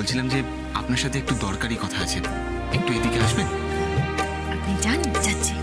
বলছিলাম যে আপনার সাথে একটু দরকারি কথা আছে, একটু এদিকে আসবেন? আপনি যান, যাচ্ছি।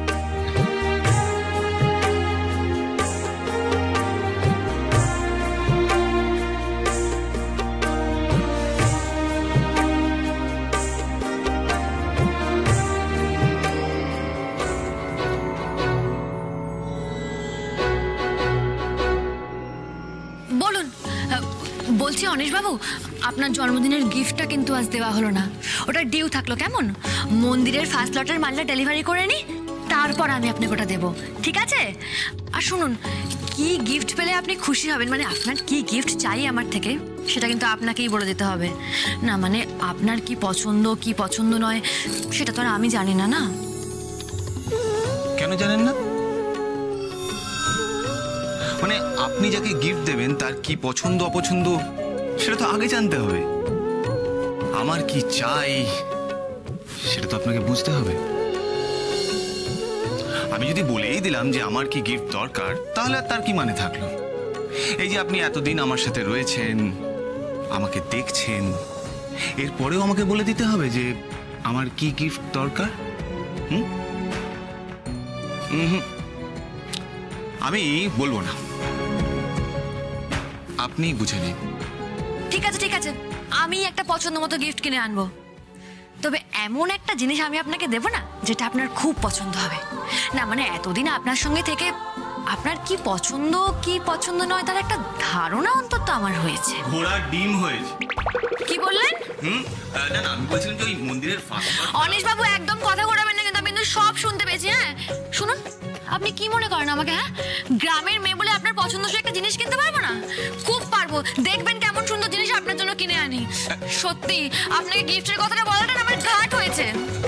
বলুন। বলছি অনিশবাবু, আপনার জন্মদিনের গিফটটা কিন্তু আজ দেওয়া হলো না। ওটা ডিউ থাকলো কেমন? মন্দিরের ফার্স্ট লটের মালটা ডেলিভারি করে নি, তারপর আমি আপনাকে ওটা দেবো, ঠিক আছে? আর শুনুন, কি গিফট পেলে আপনি খুশি হবেন, মানে আপনার কি গিফট চাই আমার থেকে, সেটা কিন্তু আপনাকেই বলে দিতে হবে। না মানে আপনার কি পছন্দ নয় সেটা তো আর আমি জানি না। না কেন জানেন না? মানে আপনি যাকে গিফট দেবেন তার কি পছন্দ অপছন্দ সেটা তো আগে জানতে হবে। আমার কি চাই সেটা তো আপনাকে বুঝতে হবে। আমি যদি বলেই দিলাম যে আমার কি গিফট দরকার, তাহলে আর তার কি মানে থাকলো? এই যে আপনি এতদিন আমার সাথে রয়েছেন, আমাকে দেখছেন, এরপরেও আমাকে বলে দিতে হবে যে আমার কি গিফট দরকার? আমি বলবো না, আপনি বুঝে নিন। ঠিক আছে ঠিক আছে, আমি একটা পছন্দ মতো গিফট কিনে আনবো, তবে এমন একটা জিনিস আমি আপনাকে দেবো না যেটা আপনার খুব পছন্দ হবে। না মানে এতদিন আপনার সঙ্গে থেকে আপনার কি পছন্দ নয় তার একটা ধারণা অন্তত আমার হয়েছে। ঘোড়ার ডিম হয়েছে। কি বললেন? না না, আমি বলছিলাম যে ওই মন্দিরের ফাঁকা। অনিশবাবু একদম কথা ঘোরাবেন না, কিন্তু আমি কিন্তু সব শুনতে পেয়েছি। হ্যাঁ শুনুন, আপনি কি মনে করেন আমাকে? হ্যাঁ, গ্রামের মেয়ে বলে আপনার পছন্দসই একটা জিনিস কিনতে পারবো না? খুব পারবো, দেখবেন কেমন সুন্দর জিনিস আপনার জন্য কিনে আনি। সত্যি আপনাকে গিফটের কথাটা বলাটা আমার ঘাট হয়েছে।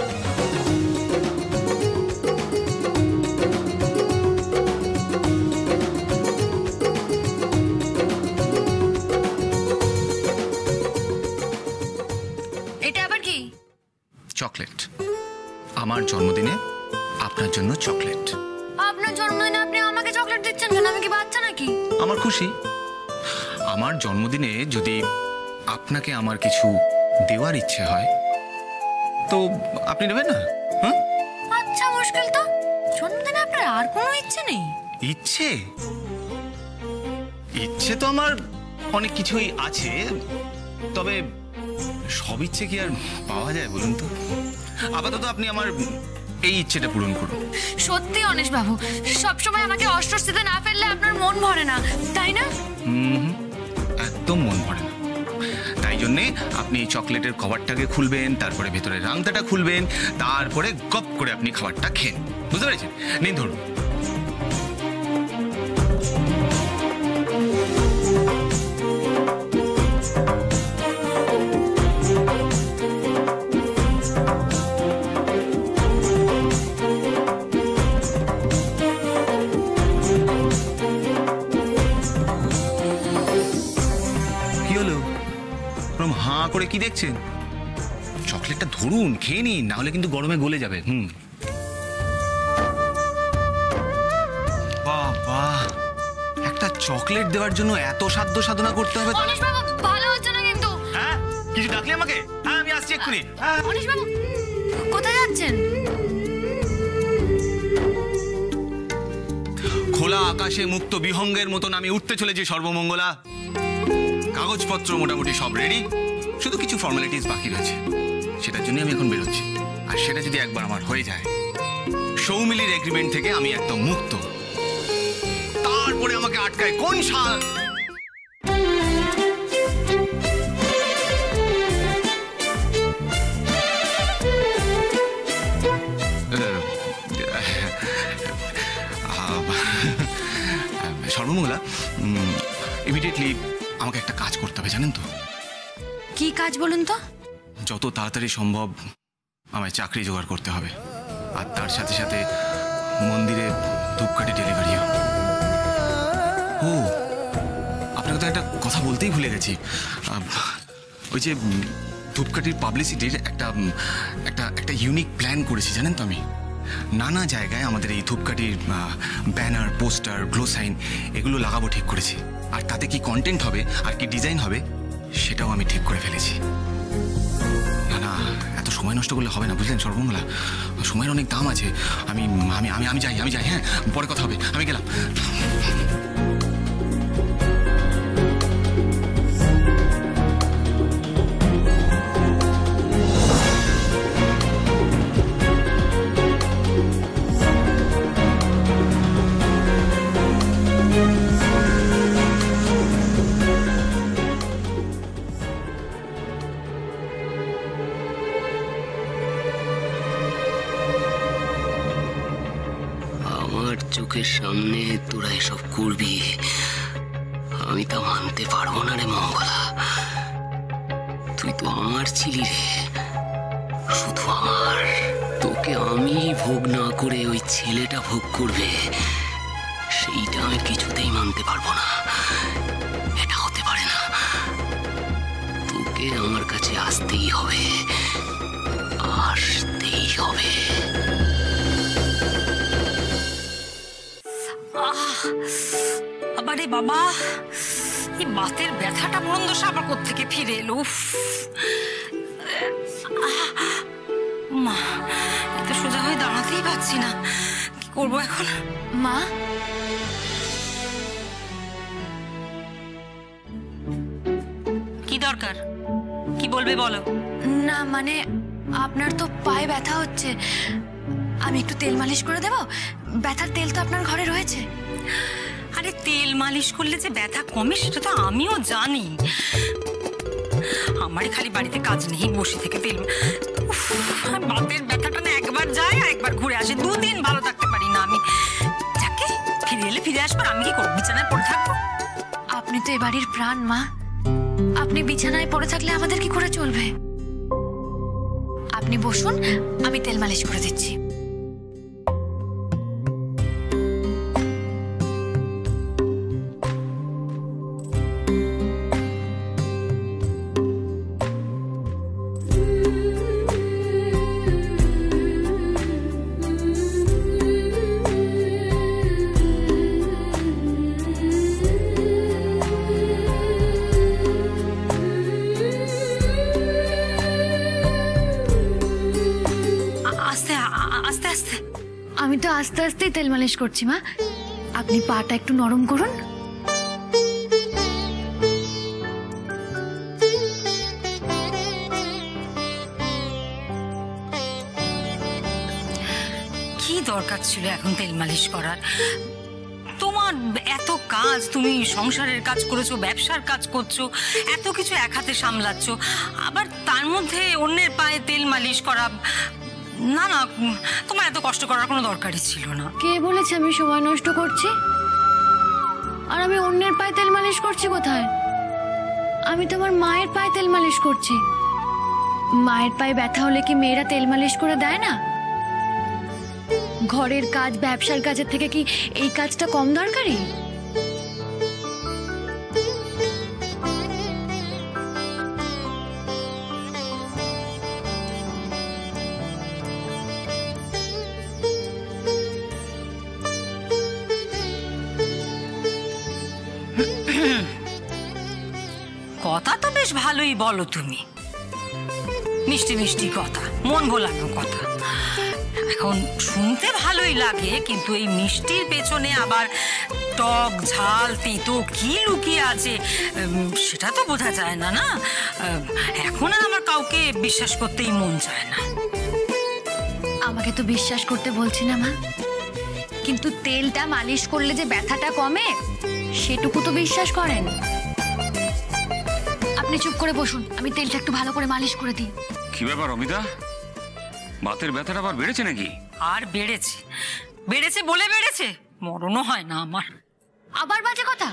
এটা আবার কি? চকলেট। আমার জন্মদিনে আপনার জন্য চকলেট। আপনার জন্মদিনে আপনি আমাকে চকলেট দিচ্ছেন কেন? আমি কি বাচ্চা নাকি? আমার খুশি। আমার জন্মদিনে যদি আপনাকে আমার কিছু দেওয়ার ইচ্ছে হয় তো আপনি নেবেন না? হ্যাঁ, আচ্ছা মুশকিল তো। জন্মদিনে আপনার আর কোনো ইচ্ছে নেই? ইচ্ছে তো আমার অনেক কিছুই আছে, তবে সব ইচ্ছে কি আর পাওয়া যায় বলুন তো? আপাতত আপনি আমার এই ইচ্ছেটা পূরণ করুন। সত্যি অনিশবাবু, সবসময় আমাকে অস্বস্তিতে না ফেললে আপনার মন ভরে না, তাই না? একদম মন ভরে না। তাই জন্যে আপনি চকলেটের কভারটাকে খুলবেন, তারপরে ভেতরে রাংটাটা খুলবেন, তারপরে গপ করে আপনি খাবারটা খেন। বুঝতে পেরেছেন? নিন ধরুন। হাঁ করে কি দেখছেন? চকলেটটা ধরুন, খেয়ে নিন, না হলে কিন্তু গরমে গলে যাবে। বাবা, একটা চকলেট দেওয়ার জন্য এত সাধ্য সাধনা করতে হবে? অনিশবাবু ভালো হচ্ছে না কিন্তু। হ্যাঁ, কিছু ডাকলে আমাকে? হ্যাঁ, আমি আসছি এক্ষুনি। অনিশবাবু কোথায় যাচ্ছেন? খোলা আকাশে মুক্ত বিহঙ্গের মতন আমি উঠতে চলেছি সর্বমঙ্গলা। কাগজপত্র মোটামুটি সব রেডি, শুধু কিছু ফর্মালিটিস বাকি রয়েছে, সেটার জন্য আমি এখন বেরোচ্ছি। আর সেটা যদি একবার আমার হয়ে যায়, সৌমিলির এগ্রিমেন্ট থেকে আমি একদম মুক্ত। তারপরে আমাকে আটকায় কোন সাল? সর্বমঙ্গলা, ইমিডিয়েটলি আমাকে একটা কাজ করতে হবে, জানেন তো? কি কাজ বলুন তো? যত তাড়াতাড়ি সম্ভব আমায় চাকরি জোগাড় করতে হবে, আর তার সাথে সাথে মন্দিরে ধূপকাঠি ডেলিভারিও। ও, আপনাকে তো একটা কথা বলতেই ভুলে গেছি। ওই যে ধূপকাঠির পাবলিসিটির একটা ইউনিক প্ল্যান করেছি, জানেন তো? আমি নানা জায়গায় আমাদের এই ধূপকাঠির ব্যানার, পোস্টার, গ্লো সাইন এগুলো লাগাবো ঠিক করেছি। আর তাতে কি কন্টেন্ট হবে আর কি ডিজাইন হবে সেটাও আমি ঠিক করে ফেলেছি। না না, এত সময় নষ্ট করলে হবে না, বুঝলেন সর্বমঙ্গলা? সময়ের অনেক দাম আছে। আমি আমি আমি আমি যাই, হ্যাঁ, পরে কথা হবে, আমি গেলাম। চোখের সামনে তোরা এসব করবি, আমি তা মানতে পারবো না রে মঙ্গলা। তুই তো আমার ছিলি রে, শুধু আমার। তোকে আমি ভোগ না করে ওই ছেলেটা ভোগ করবে, সেইটা আমি কিছুতেই মানতে পারবো না। এটা হতে পারে না। তোকে আমার কাছে আসতেই হবে, আসতেই হবে। আরে বাবা, এই বাতের ব্যথাটা বন্ধসা আবার কোত্থেকে ফিরে এলো? মা, এত সোজা হয়ে দাঁড়াতেই পারছি না, কি করবো এখন? মা, কি দরকার? কি বলবে বলো। না মানে আপনার তো পায়ে ব্যথা হচ্ছে, আমি একটু তেল মালিশ করে দেবো? ব্যথার তেল তো আপনার ঘরে রয়েছে। আরে তেল মালিশ করলে যে ব্যথা কমে সেটা তো আমিও জানি। আমারই খালি বাড়িতে কাজ নেই, বসে থেকে তেল। বাতের ব্যথাটা না একবার যায় আর একবার ঘুরে আসে, 2 দিন ভালো থাকতে পারি না আমি। যাকে ফিরে এলে ফিরে আসবার, আমি কি করবো? বিছানায় পড়ে থাকবো? আপনি তো এ বাড়ির প্রাণ মা, আপনি বিছানায় পড়ে থাকলে আমাদের কি করে চলবে? আপনি বসুন, আমি তেল মালিশ করে দিচ্ছি। আমি তো আস্তে আস্তেই তেল মালিশ করছি মা, আপনি পাটা একটু নরম করুন। কি দরকার ছিল এখন তেল মালিশ করার? তোমার এত কাজ, তুমি সংসারের কাজ করেছো, ব্যবসার কাজ করছো, এত কিছু এক হাতে সামলাচ্ছ, আবার তার মধ্যে অন্যের পায়ে তেল মালিশ করা? না না, তোমার এত কষ্ট করার কোনো দরকারই ছিল না। কে বলেছে আমি সময় নষ্ট করছি? আর আমি অন্যের পায়ে তেল মালিশ করছি কোথায়? আমি তো আমার মায়ের পায়ে তেল মালিশ করছি। মায়ের পায়ে ব্যথা হলে কি মেয়েরা তেল মালিশ করে দেয় না? ঘরের কাজ, ব্যবসার কাজের থেকে কি এই কাজটা কম দরকারি? কথা তো বেশ ভালোই বলো তুমি, মিষ্টি মিষ্টি কথা, মন ভোলানো কথা। এখন শুনতে ভালোই লাগে, কিন্তু এই মিষ্টির পেছনে আবার টক, ঝাল, তেতো কি লুকিয়ে আছে সেটা তো বোঝা যায় না। না, এখন আর আমার কাউকে বিশ্বাস করতেই মন চায় না। আমাকে তো বিশ্বাস করতে বলছি না মা, কিন্তু তেলটা মালিশ করলে যে ব্যথাটা কমে সেটুকু তো বিশ্বাস করেন। আপনি চুপ করে বসুন, আমি তেলটা একটু ভালো করে মালিশ করে দিই। কি ব্যাপার অমিতা, বাতের ব্যথাটা আবার বেড়েছে নাকি? আর বেড়েছে, বেড়েছে বলে বেড়েছে, মরণও হয় না আমার। আবার বাজে কথা।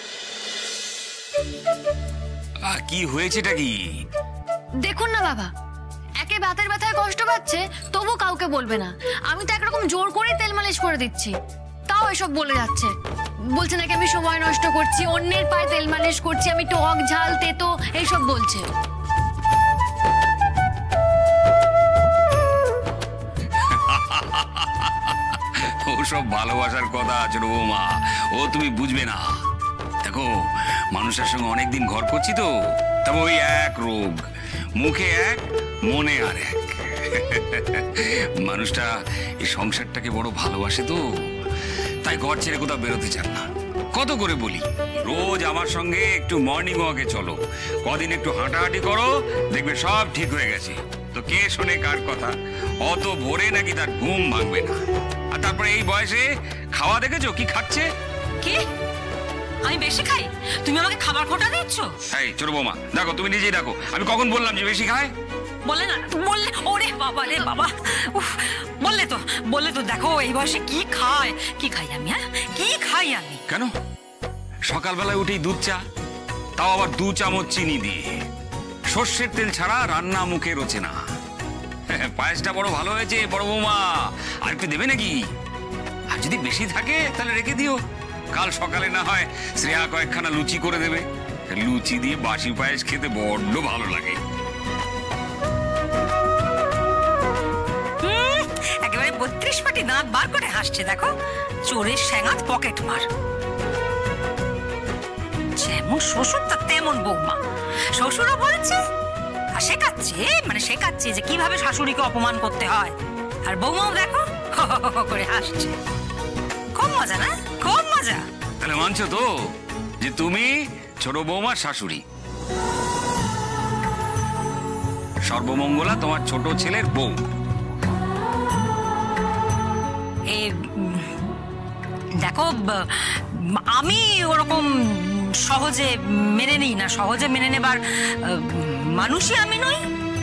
কি হয়েছেটা কি? দেখুন না বাবা, একে বাতের ব্যথায় কষ্ট পাচ্ছে তবু কাউকে বলবে না। আমি তো একরকম জোর করে তেল মালিশ করে দিচ্ছি, তাও এসব বলে যাচ্ছে। বলছে নাকি আমি সময় নষ্ট করছি, অন্যের পায়ে তেল মালিশ করছি, আমি টক, ঝাল, তেতো এইসব বলছে। ওসব ভালোবাসার কথা আছে রে বৌমা, ও তুমি বুঝবে না। দেখো, মানুষের সঙ্গে অনেকদিন ঘর করছি তো, তবে ওই এক রোগ, মুখে এক মনে আর এক। মানুষটা এই সংসারটাকে বড় ভালোবাসে তো, তাই ঘর ছেড়ে কোথাও বেরোতে চান না। কত করে বলি, রোজ আমার সঙ্গে একটু মর্নিং ওয়াকে চলো, কদিন একটু হাঁটাহাঁটি করো, দেখবে সব ঠিক হয়ে গেছে। তো কে শোনে কার কথা? অত ভোরে নাকি তার ঘুম ভাঙবে না। আর তারপরে এই বয়সে খাওয়া দেখেছো কি খাচ্ছে? কি আমি বেশি খাই? তুমি আমাকে খাবার খোটা দিচ্ছ? এই ছোট বৌমা, দেখো তুমি নিজেই দেখো, আমি কখন বললাম যে বেশি খায়? বললে না, বললে। ওরে বাবা রে বাবা, বললে তো দেখো এই বয়সে কি খায়। কি খাই আমি? হ্যাঁ, কি খাই আমি? কেন? সকালবেলায় উঠেই দুধ চা, তাও আবার 2 চামচ চিনি দিয়ে। সর্ষের তেল ছাড়া রান্না মুখে রোচে না। পায়েসটা বড় ভালো হয়েছে বড় বৌমা, আর একটু দেবে নাকি? আর যদি বেশি থাকে তাহলে রেখে দিও, কাল সকালে না হয় শ্রেয়া কয়েকখানা লুচি করে দেবে। লুচি দিয়ে বাসি পায়েস খেতে বড্ড ভালো লাগে। একেবারে 32 পাটি দাঁত বার করে হাসছে দেখো, চোরের স্যাঙাত পকেট মার। যেমন শ্বশুর তা তেমন বৌমা। শ্বশুরও বলছে আর শেখাচ্ছে যে কিভাবে শাশুড়িকে অপমান করতে হয়, আর বৌমাও দেখো করে হাসছে। খুব মজা না? খুব মজা। তাহলে মানছো তো যে তুমি ছোট বৌমার শাশুড়ি, সর্বমঙ্গলা তোমার ছোট ছেলের বউ। দেখো আমি ওরকম সহজে মেনে নিই না, সহজে মেনে নেবার মানুষই আমি নই।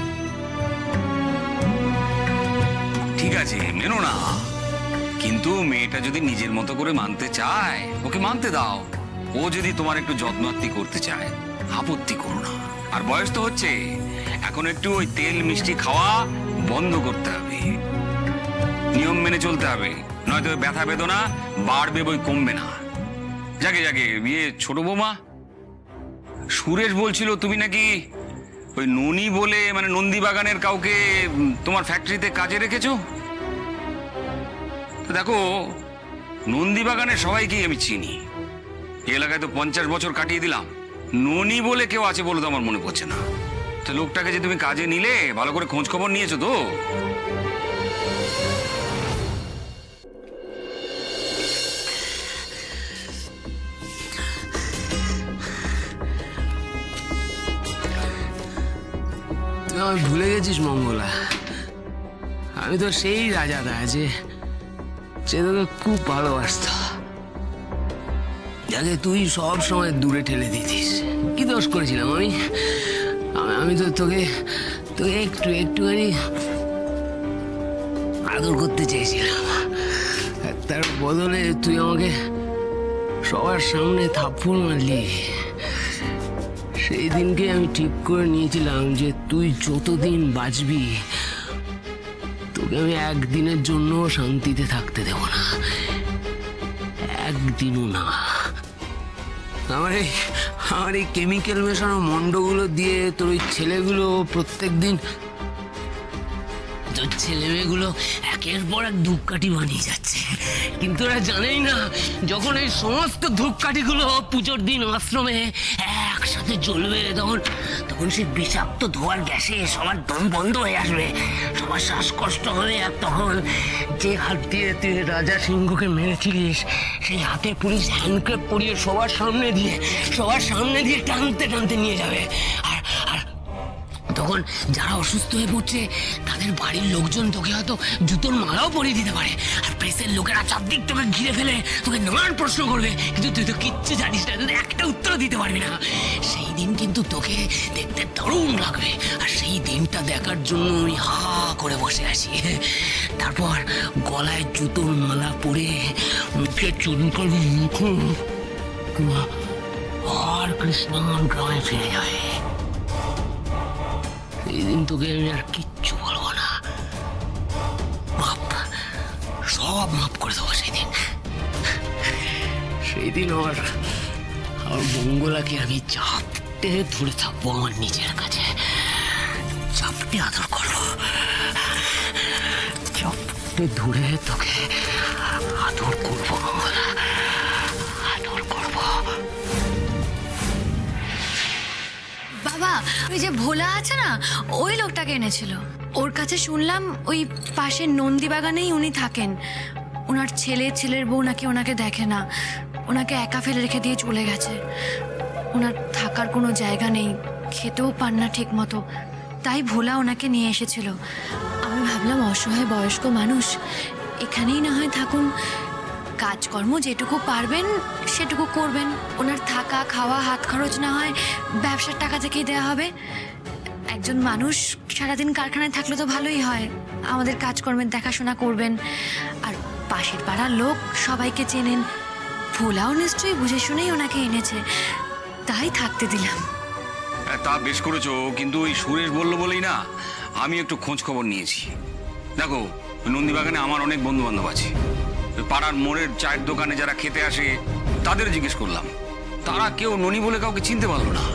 ঠিক আছে মেনো না, কিন্তু মেয়েটা যদি নিজের মতো করে মানতে চায় ওকে মানতে দাও। ও যদি তোমার একটু যত্নার্থী করতে চায় আপত্তি করো না। আর বয়স তো হচ্ছে, এখন একটু ওই তেল মিষ্টি খাওয়া বন্ধ করতে হবে, নিয়ম মেনে চলতে হবে, নয়তো ব্যথা বেদনা বাড়বে বই কমবে না। যাকে ছোট বৌমা, সুরেশ বলছিল তুমি নাকি ওই ননি বলে মানে নন্দীবাগানের কাউকে তোমার ফ্যাক্টরিতে কাজে রেখেছো। দেখো নন্দীবাগানের সবাইকেই আমি চিনি, এলাকায় তো 50 বছর কাটিয়ে দিলাম, ননি বলে কেউ আছে বলে তো আমার মনে পড়ছে না। তো লোকটাকে যে তুমি কাজে নিলে ভালো করে খোঁজ খবর নিয়েছো তো? তুই ভুলে গেছিস মঙ্গলা, আমি তো সেই রাজাদা যে তোকে খুব ভালোবাসত, যাকে তুই সব সময় দূরে ঠেলে দিতিস। কি দোষ করেছিলাম আমি? আমি তো তোকে একটুখানি আদর করতে চেয়েছিলাম, তার বদলে তুই আমাকে সবার সামনে থাপ্পড় মারলি। সেই দিনকে আমি ঠিক করে নিয়েছিলাম যে তুই যতদিন বাঁচবি তোকে আমি একদিনের জন্য শান্তিতে থাকতে দেব না, একদিনও না। আমার এই কেমিক্যাল মেশানো মন্ডগুলো দিয়ে তোর ওই ছেলেগুলো প্রত্যেকদিন, তোর ছেলে মেয়েগুলো একের পর এক ধূপকাঠি বানিয়ে যাচ্ছে, কিন্তু ওরা জানেই না যখন এই সমস্ত ধূপকাঠিগুলো পুজোর দিন আশ্রমে একসাথে জ্বলবে তখন সেই বিষাক্ত ধোয়ার গ্যাসে সবার দম বন্ধ হয়ে আসবে, সবার শ্বাসকষ্ট হবে। আর তখন যে হাত দিয়ে তুই রাজা সিংহকে মেরেছিলিস সেই হাতে পুলিশ হ্যান্ডক্রেপ পরিয়ে সবার সামনে দিয়ে টানতে টানতে নিয়ে যাবে। আর তখন যারা অসুস্থ হয়ে পড়ছে তাদের বাড়ির লোকজন তোকে হয়তো জুতোর মালাও পরিয়ে দিতে পারে, আর প্রেসের লোকেরা চারদিক তোকে ঘিরে ফেলে তোকে নানান প্রশ্ন করবে, কিন্তু তুই তো কিচ্ছু জানিস না, তুই একটা উত্তর দিতে পারবি না। সেই দিন কিন্তু তোকে দেখতে দারুণ লাগবে, আর সেই দিনটা দেখার জন্য আমি হা করে বসে আছি। তারপর গলায় জুতোর মালা পরে মুখে চুনকাল মুখ আর কৃষ্ণ গ্রামে ফিরে যাবে। এই দিন তোকে আমি আর কিচ্ছু বলবো না, সব মাফ করে দেবো। সেই দিন আমার মঙ্গলাকে আমি চাপটে ধরে থাকবো আমার নিজের কাছে, চাপটে আদর করবো, চাপটে ধরে তোকে আদর করবো মঙ্গলা, আদর করবো। বাবা বাবা, ওই যে ভোলা আছে না, ওই লোকটাকে এনেছিল। ওর কাছে শুনলাম ওই পাশের নন্দী বাগানেই উনি থাকেন। ওনার ছেলের বউ নাকি ওনাকে দেখে না, ওনাকে একা ফেলে রেখে দিয়ে চলে গেছে। ওনার থাকার কোনো জায়গা নেই, খেতেও পান না ঠিক মতো, তাই ভোলা ওনাকে নিয়ে এসেছিল। আমি ভাবলাম অসহায় বয়স্ক মানুষ, এখানেই না হয় থাকুন, কাজকর্ম যেটুকু পারবেন সেটুকু করবেন, ওনার থাকা খাওয়া হাত খরচ না হয় ব্যবসার টাকা থেকেই দেওয়া হবে। একজন মানুষ সারাদিন কারখানায় থাকলে তো ভালোই হয়, আমাদের কাজকর্মের দেখাশোনা করবেন। আর পাশের পাড়ার লোক সবাইকে চেনেন, ভোলাও নিশ্চয়ই বুঝে শুনেই ওনাকে এনেছে, তাই থাকতে দিলাম। তা বেশ করেছো, কিন্তু ওই সুরেশ বললো বলেই না আমি একটু খোঁজ খবর নিয়েছি। দেখো, নন্দীবাগানে আমার অনেক বন্ধু বান্ধব আছে, ওই পাড়ার মোড়ের চায়ের দোকানে যারা খেতে আসে তাদের জিজ্ঞেস করলাম, তারা কেউ ননি বলে কাউকে চিনতে পারলো না।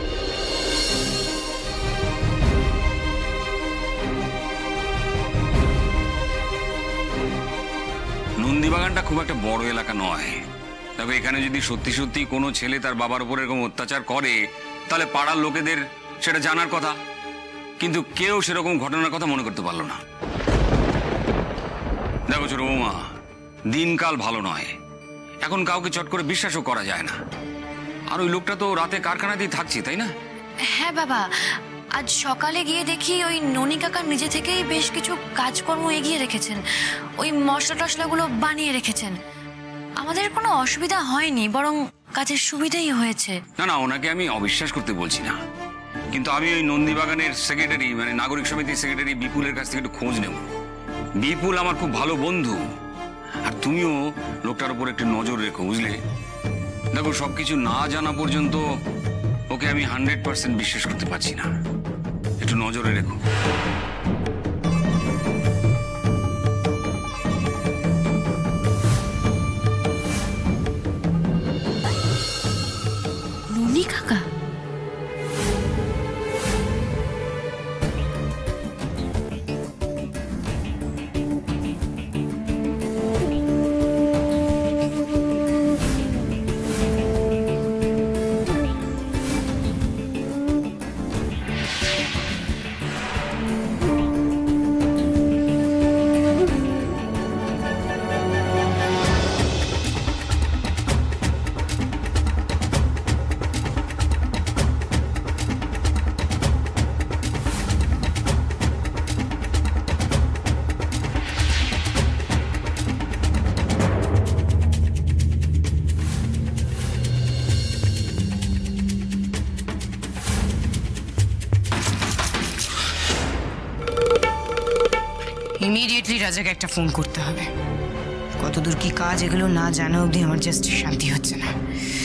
নন্দীবাগানটা খুব একটা বড় এলাকা নয়। দেখো, এখানে যদি সত্যি সত্যি কোনো ছেলে তার বাবার উপর এরকম অত্যাচার করে তাহলে পাড়ার লোকেদের সেটা জানার কথা, কিন্তু কেউ সেরকম ঘটনার কথা মনে করতে পারলো না। দেখো ছোট বৌমা, দিনকাল ভালো নয়, এখন কাউকে চট করে বিশ্বাসও করা যায় না। আর ওই লোকটা তো রাতে কারখানাতেই থাকছে, তাই না? হ্যাঁ বাবা, আজ সকালে গিয়ে দেখি ওই ননি কাকা নিজে থেকেই বেশ কিছু কাজকর্ম এগিয়ে রেখেছেন, ওই মশলা টশলাগুলো বানিয়ে রেখেছেন। আমাদের কোনো অসুবিধা হয়নি, বরং কাজের সুবিধাই হয়েছে। না না, ওনাকে আমি অবিশ্বাস করতে বলছি না, কিন্তু আমি ওই নন্দীবাগানের সেক্রেটারি, মানে নাগরিক সমিতির সেক্রেটারি বিপুলের কাছ থেকে একটু খোঁজ নেব। বিপুল আমার খুব ভালো বন্ধু, আর তুমিও লোকটার উপর একটু নজর রেখো, বুঝলে? দেখো, সবকিছু না জানা পর্যন্ত ওকে আমি 100% বিশ্বাস করতে পারছি না, একটু নজরে রেখো। ননি কাকা? ইমিডিয়েটলি রাজাকে একটা ফোন করতে হবে। কতদূর কি কাজ এগুলো না জানা অবধি আমার জাস্ট শান্তি হচ্ছে না।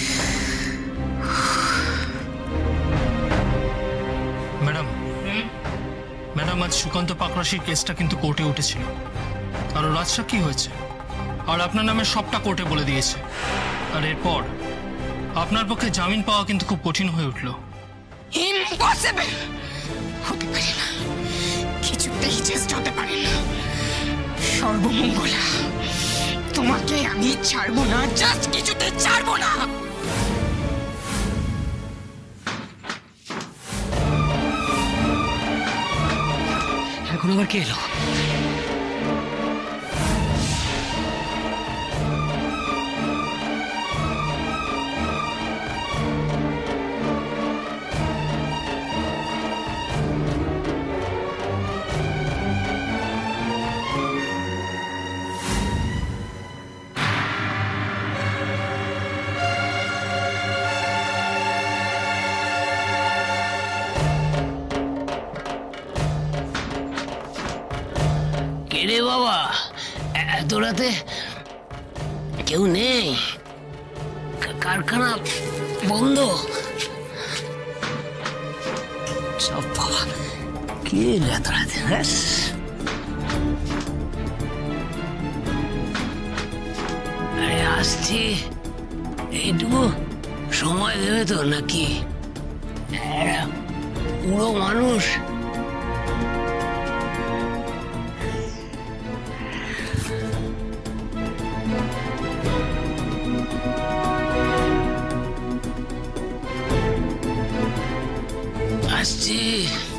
ম্যাডাম, আজ সুকান্ত পাকরাশির কেসটা কিন্তু কোর্টে উঠেছিল, আর ওর রাজসাক্ষী হয়েছে, আর আপনার নামে সবটা কোর্টে বলে দিয়েছে। আর এরপর আপনার পক্ষে জামিন পাওয়া কিন্তু খুব কঠিন হয়ে উঠল। ইম্পসিবল! হতে পারে না, কিছুতেই চেষ্টা হতে পারে না। সর্বমঙ্গলা, তোমাকে আমি ছাড়বো না, জাস্ট কিছুতে ছাড়বো না। এখন আবার কে এলো? রে বাবা, এত রাতে কেউ নেই, কারখানা বন্ধ সব। বাবা, কে এত রাতে? আরে আসছি, এইটুকু সময় দেবে তো নাকি? পুরো মানুষ। যে